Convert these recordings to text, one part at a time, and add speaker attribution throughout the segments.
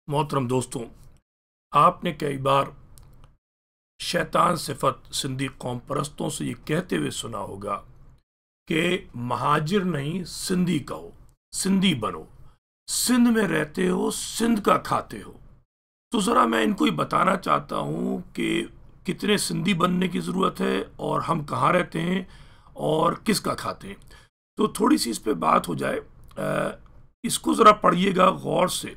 Speaker 1: मोहतरम दोस्तों, आपने कई बार शैतान सिफत सिंधी कौम परस्तों से ये कहते हुए सुना होगा कि महाजिर नहीं सिंधी कहो, सिंधी बनो, सिंध में रहते हो, सिंध का खाते हो। तो ज़रा मैं इनको ही बताना चाहता हूँ कि कितने सिंधी बनने की ज़रूरत है और हम कहाँ रहते हैं और किसका खाते हैं। तो थोड़ी सी इस पे बात हो जाए। इसको ज़रा पढ़िएगा गौर से।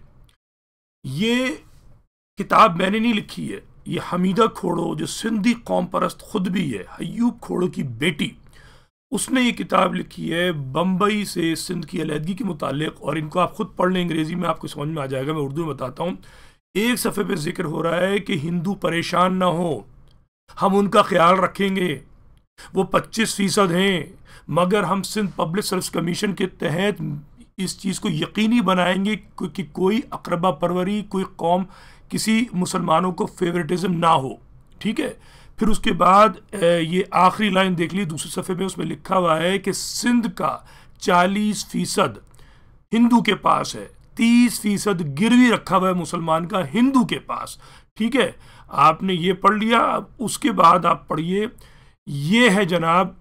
Speaker 1: ये किताब मैंने नहीं लिखी है, ये हमीदा खोड़ो जो सिंधी कौम परस्त खुद भी है, अय्यूब खोड़ो की बेटी, उसने ये किताब लिखी है बम्बई से सिंध की अलहदगी के मुतालिक। और इनको आप खुद पढ़ लें, अंग्रेजी में आपको समझ में आ जाएगा, मैं उर्दू में बताता हूँ। एक सफ़े पे जिक्र हो रहा है कि हिंदू परेशान ना हो, हम उनका ख्याल रखेंगे, वो 25% हैं, मगर हम सिंध पब्लिक सर्विस कमीशन के तहत इस चीज़ को यकीनी बनाएंगे कि कोई अकरबा परवरी, कोई कौम, किसी मुसलमानों को फेवरेटिज्म ना हो। ठीक है। फिर उसके बाद ये आखिरी लाइन देख ली दूसरे सफ़े में, उसमें लिखा हुआ है कि सिंध का 40% हिंदू के पास है, 30% गिरवी रखा हुआ है मुसलमान का हिंदू के पास। ठीक है, आपने ये पढ़ लिया। अब उसके बाद आप पढ़िए, ये है जनाब,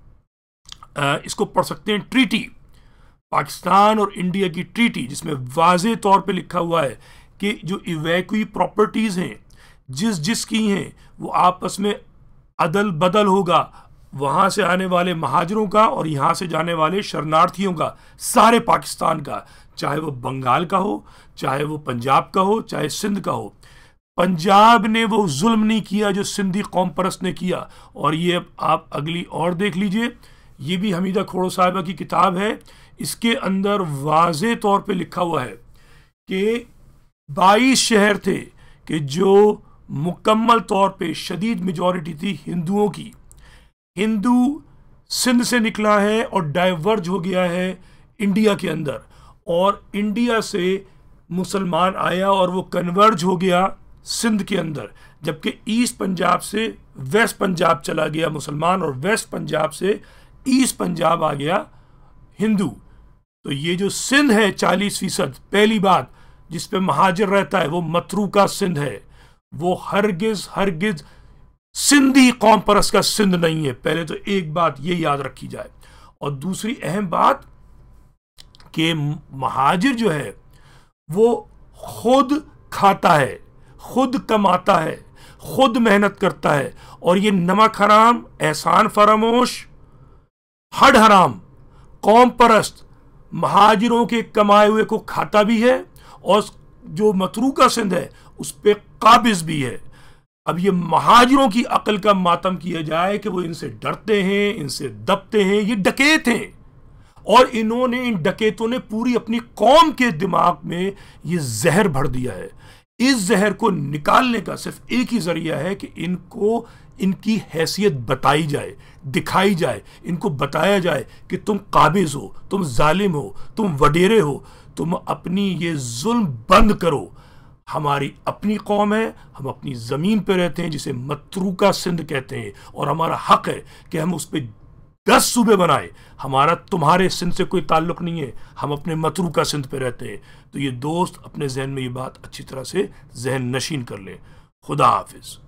Speaker 1: इसको पढ़ सकते हैं, ट्रीटी, पाकिस्तान और इंडिया की ट्रीटी, जिसमें वाज़े तौर पे लिखा हुआ है कि जो इवैक्यूई प्रॉपर्टीज़ हैं जिस जिसकी हैं वो आपस में अदल बदल होगा, वहाँ से आने वाले महाजरों का और यहाँ से जाने वाले शरणार्थियों का, सारे पाकिस्तान का, चाहे वो बंगाल का हो, चाहे वो पंजाब का हो, चाहे सिंध का हो। पंजाब ने वो जुल्म नहीं किया जो सिंधी कौम परस्त ने किया। और ये आप अगली और देख लीजिए, ये भी हमीदा खोड़ो साहिबा की किताब है। इसके अंदर वाज़े तौर पे लिखा हुआ है कि 22 शहर थे कि जो मुकम्मल तौर पे शदीद मेजॉरिटी थी हिंदुओं की। हिंदू सिंध से निकला है और डाइवर्ज हो गया है इंडिया के अंदर, और इंडिया से मुसलमान आया और वो कन्वर्ज हो गया सिंध के अंदर, जबकि ईस्ट पंजाब से वेस्ट पंजाब चला गया मुसलमान और वेस्ट पंजाब से ईस्ट पंजाब आ गया हिंदू। तो ये जो सिंध है 40%, पहली बात जिस पे महाजिर रहता है वो मतरूका सिंध है, वो हरगिज सिंधी कौम परस्त का सिंध नहीं है। पहले तो एक बात ये याद रखी जाए। और दूसरी अहम बात कि महाजिर जो है वो खुद खाता है, खुद कमाता है, खुद मेहनत करता है, और ये नमक हराम, एहसान फरामोश, हड हराम कौम परस्त महाजिरों के कमाए हुए को खाता भी है और जो मतरूका सिंध है उस पर काबिज भी है। अब ये महाजिरों की अकल का मातम किया जाए कि वो इनसे डरते हैं, इनसे दबते हैं, ये डकैत हैं, और इन्होंने, इन डकैतों ने पूरी अपनी कौम के दिमाग में ये जहर भर दिया है। इस जहर को निकालने का सिर्फ एक ही जरिया है कि इनको इनकी हैसियत बताई जाए, दिखाई जाए, इनको बताया जाए कि तुम काबिज हो, तुम जालिम हो, तुम वडेरे हो, तुम अपनी ये जुल्म बंद करो। हमारी अपनी कौम है, हम अपनी ज़मीन पे रहते हैं जिसे मतरूका सिंध कहते हैं, और हमारा हक है कि हम उस पर 10 सूबे बनाए। हमारा तुम्हारे सिंध से कोई ताल्लुक नहीं है, हम अपने मतरूका सिंध पे रहते हैं। तो ये दोस्त अपने जहन में ये बात अच्छी तरह से जहन नशीन कर लें। खुदा हाफिज।